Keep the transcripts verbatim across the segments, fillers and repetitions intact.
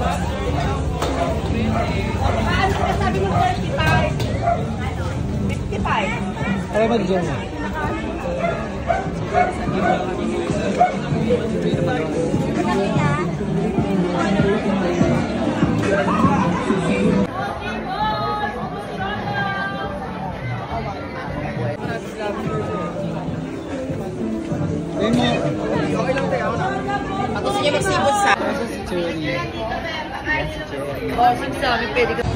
Paano ka sabi mo thirty-five? fifty-five. Para mag-zoom. Gusto niya magsibot sa... Oh, sige sa amin, pwede ka...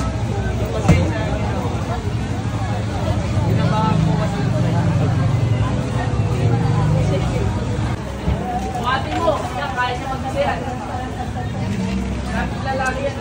Mati mo, kaya siya magkasiyan. Kapit lalaki yan.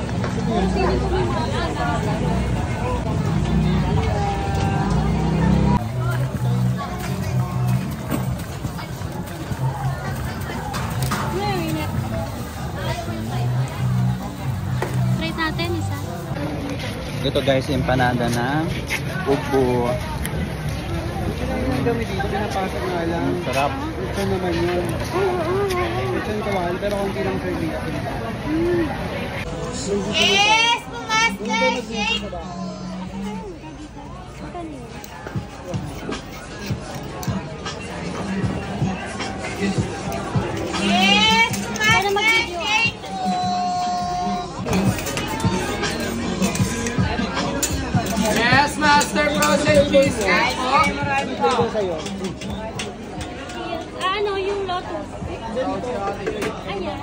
Ito guys, empanada ng upo. Ang dami dito, pinapasok nga lang. Sarap. Ito naman yun. Ito yung kawal, pero konti lang serving. Yes! Pumaster! Shake! Yes! Pumaster! Shake! Yes, Master Frozen Cheesecake po. Ano yung lotus? Ayan.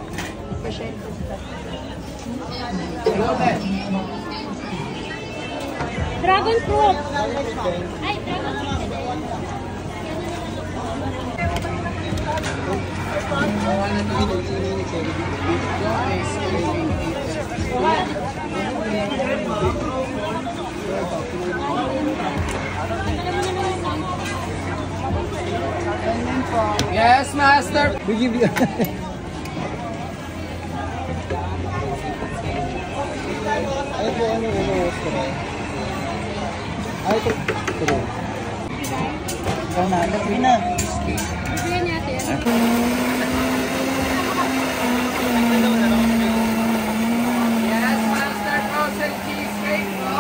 Dragon fruit. Ay, dragon fruit. Yes, Master. We give you... Ay, ito ano, ano, ito ba? Ay, ito. Ito ba? Ikaw na, ito na. Bigyan natin. Yes, Master Frozen Cheesecake po.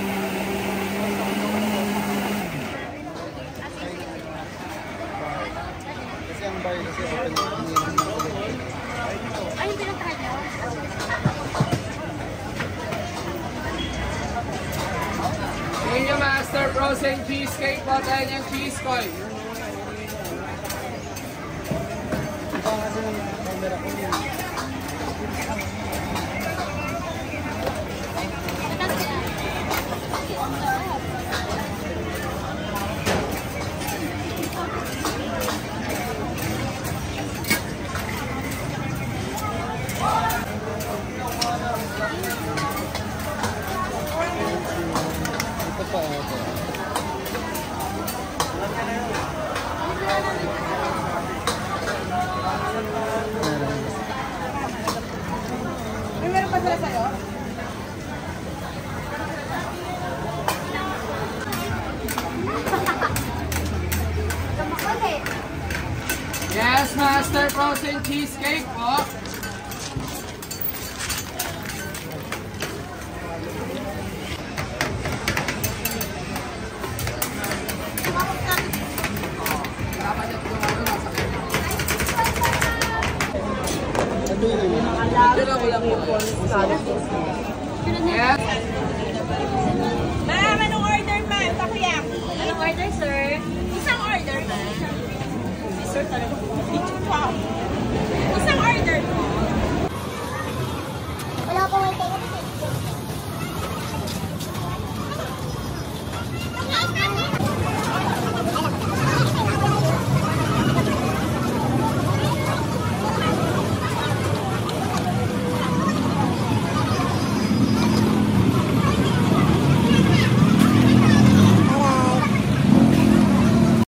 Kasi ang bayo kasi open na. Ay, yung pinatry niyo? Yun yung Master Frozen Cheesecake po. Tayo yung cheese coin. Ito kasi ng camera ko yun. Ito pa, ito. May meron pa sila sa'yo? Yes, Master Frozen Cheesecake po. Yes. Ma'am, anong order, ma'am? Takoyaki. Anong order, sir? Isang order, ma'am. Si sir talaga. Wow.